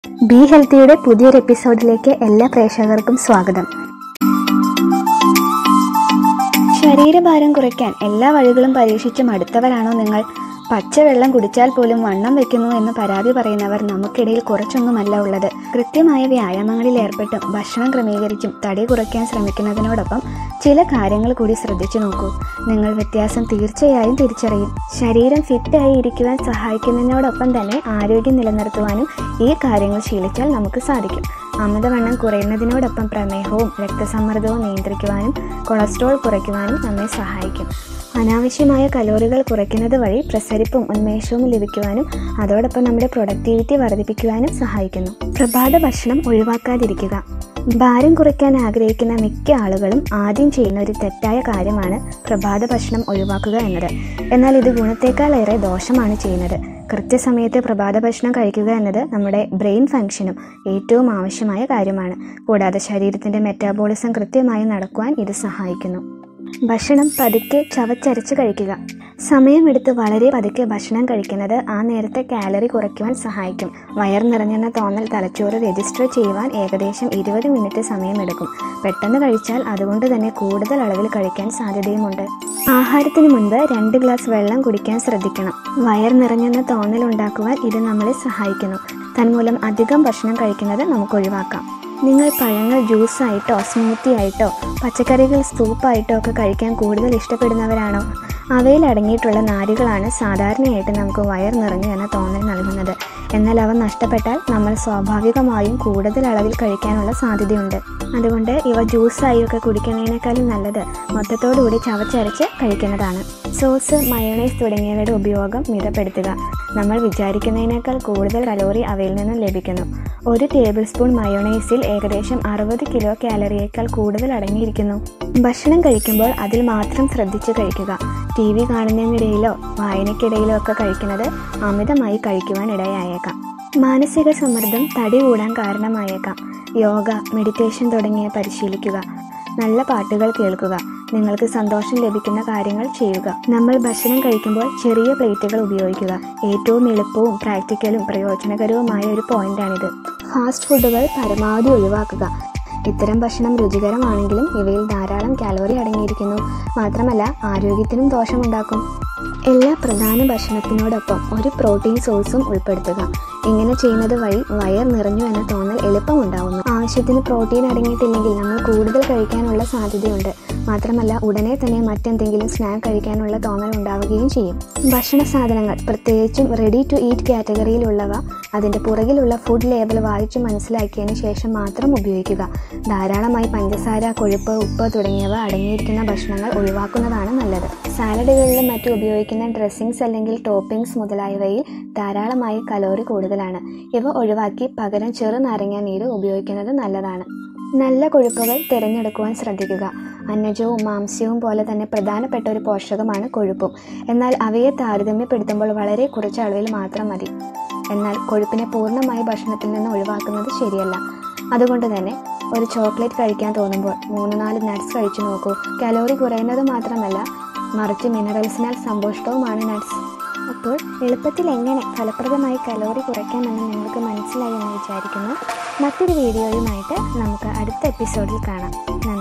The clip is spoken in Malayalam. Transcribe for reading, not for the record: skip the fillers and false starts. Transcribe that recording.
ബി ഹെൽത്തിയുടെ പുതിയൊരു എപ്പിസോഡിലേക്ക് എല്ലാ പ്രേക്ഷകർക്കും സ്വാഗതം. ശരീരഭാരം കുറയ്ക്കാൻ എല്ലാ വഴികളും പരീക്ഷിച്ച് മടുത്തവരാണോ നിങ്ങൾ? പച്ചവെള്ളം കുടിച്ചാൽ പോലും വണ്ണം വെക്കുന്നു എന്ന് പരാതി പറയുന്നവർ നമുക്കിടയിൽ കുറച്ചൊന്നുമല്ല ഉള്ളത്. കൃത്യമായ വ്യായാമങ്ങളിൽ ഏർപ്പെട്ടും ഭക്ഷണം ക്രമീകരിച്ചും തടി കുറയ്ക്കാൻ ശ്രമിക്കുന്നതിനോടൊപ്പം ചില കാര്യങ്ങൾ കൂടി ശ്രദ്ധിച്ചു നോക്കൂ. നിങ്ങൾ വ്യത്യാസം തീർച്ചയായും തിരിച്ചറിയും. ശരീരം ഫിറ്റായി ഇരിക്കുവാൻ സഹായിക്കുന്നതിനോടൊപ്പം തന്നെ ആരോഗ്യം നിലനിർത്തുവാനും ഈ കാര്യങ്ങൾ ശീലിച്ചാൽ നമുക്ക് സാധിക്കും. അമിതവണ്ണം കുറയുന്നതിനോടൊപ്പം പ്രമേഹവും രക്തസമ്മർദ്ദവും നിയന്ത്രിക്കുവാനും കൊളസ്ട്രോൾ കുറയ്ക്കുവാനും നമ്മെ സഹായിക്കും. അനാവശ്യമായ കലോറികൾ കുറയ്ക്കുന്നത് വഴി പ്രസരിപ്പും ഉന്മേഷവും ലഭിക്കുവാനും അതോടൊപ്പം നമ്മുടെ പ്രൊഡക്ടിവിറ്റി വർദ്ധിപ്പിക്കുവാനും സഹായിക്കുന്നു. പ്രഭാത ഭക്ഷണം ഒഴിവാക്കാതിരിക്കുക. ഭാരം കുറയ്ക്കാൻ ആഗ്രഹിക്കുന്ന മിക്ക ആളുകളും ആദ്യം ചെയ്യുന്ന ഒരു തെറ്റായ കാര്യമാണ് പ്രഭാത ഭക്ഷണം ഒഴിവാക്കുക എന്നത്. എന്നാൽ ഇത് ഗുണത്തേക്കാളേറെ ദോഷമാണ് ചെയ്യുന്നത്. കൃത്യസമയത്ത് പ്രഭാത ഭക്ഷണം കഴിക്കുക എന്നത് നമ്മുടെ ബ്രെയിൻ ഫംഗ്ഷനും ഏറ്റവും ആവശ്യമായ കാര്യമാണ്. കൂടാതെ ശരീരത്തിൻ്റെ മെറ്റാബോളിസം കൃത്യമായി നടക്കുവാൻ ഇത് സഹായിക്കുന്നു. ഭക്ഷണം പതുക്കെ ചവച്ചരച്ച് കഴിക്കുക. സമയമെടുത്ത് വളരെ പതുക്കെ ഭക്ഷണം കഴിക്കുന്നത് ആ നേരത്തെ കാലറി കുറയ്ക്കുവാൻ സഹായിക്കും. വയർ നിറഞ്ഞെന്ന തോന്നൽ തലച്ചോറ് രജിസ്റ്റർ ചെയ്യുവാൻ ഏകദേശം 20 മിനിറ്റ് സമയമെടുക്കും. പെട്ടെന്ന് കഴിച്ചാൽ അതുകൊണ്ട് തന്നെ കൂടുതൽ അളവിൽ കഴിക്കാൻ സാധ്യതയുമുണ്ട്. ആഹാരത്തിന് മുൻപ് 2 ഗ്ലാസ് വെള്ളം കുടിക്കാൻ ശ്രദ്ധിക്കണം. വയർ നിറഞ്ഞെന്ന തോന്നൽ ഉണ്ടാക്കുവാൻ ഇത് നമ്മളെ സഹായിക്കുന്നു. തന്മൂലം അധികം ഭക്ഷണം കഴിക്കുന്നത് നമുക്ക് ഒഴിവാക്കാം. നിങ്ങൾ പഴങ്ങൾ ജ്യൂസായിട്ടോ സ്മൂത്തി ആയിട്ടോ പച്ചക്കറികൾ സൂപ്പായിട്ടോ ഒക്കെ കഴിക്കാൻ കൂടുതൽ ഇഷ്ടപ്പെടുന്നവരാണോ? അവയിൽ അടങ്ങിയിട്ടുള്ള നാരുകളാണ് സാധാരണയായിട്ട് നമുക്ക് വയർ നിറഞ്ഞു എന്ന തോന്നൽ നൽകുന്നത്. എന്നാൽ അവ നഷ്ടപ്പെട്ടാൽ നമ്മൾ സ്വാഭാവികമായും കൂടുതൽ അളവിൽ കഴിക്കാനുള്ള സാധ്യതയുണ്ട്. അതുകൊണ്ട് ഇവ ജ്യൂസായി ഒക്കെ കുടിക്കുന്നതിനേക്കാളും നല്ലത് മൊത്തത്തോടുകൂടി ചവച്ചരച്ച് കഴിക്കുന്നതാണ്. സോസ്, മയോണൈസ് തുടങ്ങിയവയുടെ ഉപയോഗം മിതപ്പെടുത്തുക. നമ്മൾ വിചാരിക്കുന്നതിനേക്കാൾ കൂടുതൽ കലോറി അവയിൽ നിന്നും ലഭിക്കുന്നു. 1 ടേബിൾ സ്പൂൺ മയോണൈസിൽ ഏകദേശം 60 കിലോ കാലറിയേക്കാൾ കൂടുതൽ അടങ്ങിയിരിക്കുന്നു. ഭക്ഷണം കഴിക്കുമ്പോൾ അതിൽ മാത്രം ശ്രദ്ധിച്ച് കഴിക്കുക. TV കാണുന്നതിനിടയിലോ വായനയ്ക്കിടയിലോ ഒക്കെ കഴിക്കുന്നത് അമിതമായി കഴിക്കുവാൻ ഇടയായേക്കാം. മാനസിക സമ്മർദ്ദം തടി കൂടാൻ കാരണമായേക്കാം. യോഗ, മെഡിറ്റേഷൻ തുടങ്ങിയ പരിശീലിക്കുക. നല്ല പാട്ടുകൾ കേൾക്കുക. നിങ്ങൾക്ക് സന്തോഷം ലഭിക്കുന്ന കാര്യങ്ങൾ ചെയ്യുക. നമ്മൾ ഭക്ഷണം കഴിക്കുമ്പോൾ ചെറിയ പ്ലേറ്റുകൾ ഉപയോഗിക്കുക. ഏറ്റവും എളുപ്പവും പ്രാക്ടിക്കലും പ്രയോജനകരവുമായ ഒരു പോയിന്റാണിത്. ഫാസ്റ്റ് ഫുഡുകൾ പരമാവധി ഒഴിവാക്കുക. ഇത്തരം ഭക്ഷണം രുചികരമാണെങ്കിലും ഇവയിൽ ധാരാളം കാലോറി അടങ്ങിയിരിക്കുന്നു. മാത്രമല്ല ആരോഗ്യത്തിനും ദോഷമുണ്ടാക്കും. എല്ലാ പ്രധാന ഭക്ഷണത്തിനോടൊപ്പം ഒരു പ്രോട്ടീൻ സോഴ്സും ഉൾപ്പെടുത്തുക. ഇങ്ങനെ ചെയ്യുന്നത് വഴി വയർ നിറഞ്ഞു എന്ന തോന്നൽ എളുപ്പമുണ്ടാവുന്നു. ആവശ്യത്തിന് പ്രോട്ടീൻ അടങ്ങിയിട്ടില്ലെങ്കിൽ നമ്മൾ കൂടുതൽ കഴിക്കാനുള്ള സാധ്യതയുണ്ട്. മാത്രമല്ല ഉടനെ തന്നെ മറ്റെന്തെങ്കിലും സ്നാക്ക് കഴിക്കാനുള്ള തോന്നൽ ഉണ്ടാവുകയും ചെയ്യും. ഭക്ഷണ സാധനങ്ങൾ, പ്രത്യേകിച്ചും റെഡി ടു ഈറ്റ് കാറ്റഗറിയിലുള്ളവ, അതിൻ്റെ പുറകിലുള്ള ഫുഡ് ലേബൽ വായിച്ച് മനസ്സിലാക്കിയതിന് ശേഷം മാത്രം ഉപയോഗിക്കുക. ധാരാളമായി പഞ്ചസാര, കൊഴുപ്പ്, ഉപ്പ് തുടങ്ങിയവ അടങ്ങിയിരിക്കുന്ന ഭക്ഷണങ്ങൾ ഒഴിവാക്കുന്നതാണ് നല്ലത്. സാലഡുകളിലും മറ്റും ഉപയോഗിക്കുന്ന ഡ്രസ്സിങ്സ് അല്ലെങ്കിൽ ടോപ്പിംഗ്സ് മുതലായവയിൽ ധാരാളമായി കലോറി കൂടുതലാണ്. ഇവ ഒഴിവാക്കി പകരം ചെറുനാരങ്ങ നീര് ഉപയോഗിക്കുന്നത് നല്ലതാണ്. നല്ല കൊഴുപ്പുകൾ തിരഞ്ഞെടുക്കുവാൻ ശ്രദ്ധിക്കുക. അന്നജവും മാംസ്യവും പോലെ തന്നെ പ്രധാനപ്പെട്ട ഒരു പോഷകമാണ് കൊഴുപ്പും. എന്നാൽ അവയെ താരതമ്യപ്പെടുത്തുമ്പോൾ വളരെ കുറച്ച് അളവിൽ മാത്രം മതി. എന്നാൽ കൊഴുപ്പിനെ പൂർണ്ണമായി ഭക്ഷണത്തിൽ നിന്ന് ഒഴിവാക്കുന്നത് ശരിയല്ല. അതുകൊണ്ട് തന്നെ ഒരു ചോക്ലേറ്റ് കഴിക്കാൻ തോന്നുമ്പോൾ 3-4 നട്ട്സ് കഴിച്ചു നോക്കൂ. കലോറി കുറയുന്നത് മാത്രമല്ല മറിച്ച് മിനറൽസിനാൽ സമ്പുഷ്ടവുമാണ് നട്ട്സ്. അപ്പോൾ എളുപ്പത്തിൽ എങ്ങനെ ഫലപ്രദമായി കലോറി കുറയ്ക്കാമെന്ന് നിങ്ങൾക്ക് മനസ്സിലായി എന്ന് വിചാരിക്കുന്നു. മറ്റൊരു വീഡിയോയുമായിട്ട് നമുക്ക് അടുത്ത എപ്പിസോഡിൽ കാണാം. നന്ദി.